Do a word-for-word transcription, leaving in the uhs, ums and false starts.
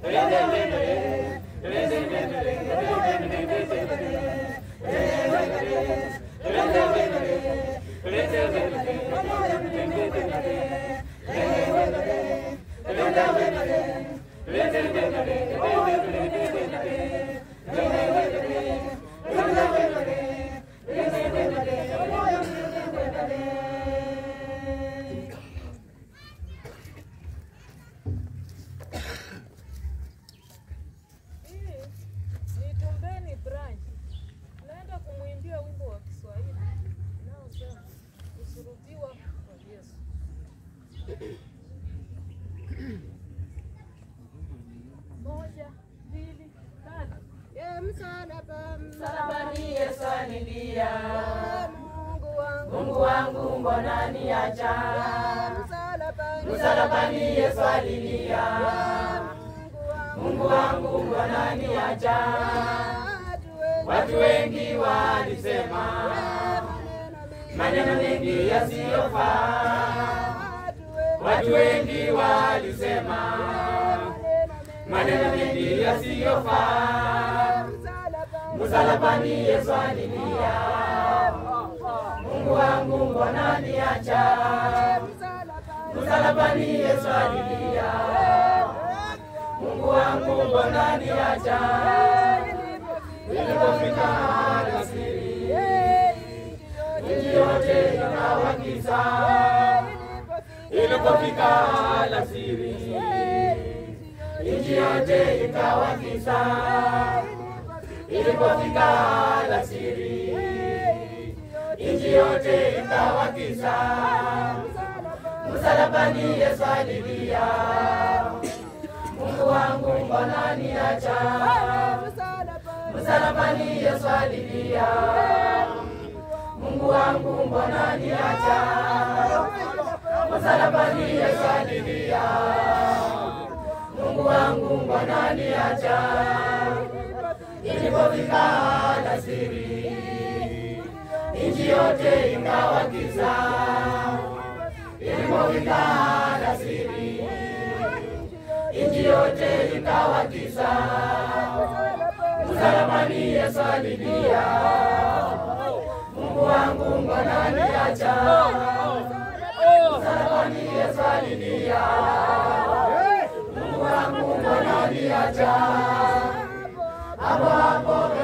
Moja, mbili, tatu. Ye msalaba, Msalabani Yesu alilia. Mungu wangu, Mungu wangu mbona niacha? msalabani, Msalabani Yesu alilia. Mungu wangu mbona niacha? Watu wengi walisema maneno mengi yasiyofaa. Watu wengi walisema maneno mengi yasiyofaa. Msalabani Yesu alilia. Mungu wangu mbona niacha? Msalabani Yesu alilia. Mungu wangu mbona niacha? Ilipofika alasiri, nchi yote ikawa giza. Ilipofika alasiri, nchi yote ikawa giza. Ilipofika alasiri, nchi yote ikawa giza. Msalabani Yesu alilia. Mungu wangu mbona niacha? Msalabani Yesu alilia. Mungu wangu mbona niacha? Msalabani Yesu alilia. Mungu wangu mbona niacha? Ilipofika alasiri, nchi yote ikawa giza. Ilipofika alasiri, nchi yote ikawa giza. Msalabani Yesu alilia. Mungu wangu mbona niacha? Msalabani Yesu alilia. Mungu wangu mbona niacha? Hapo hapo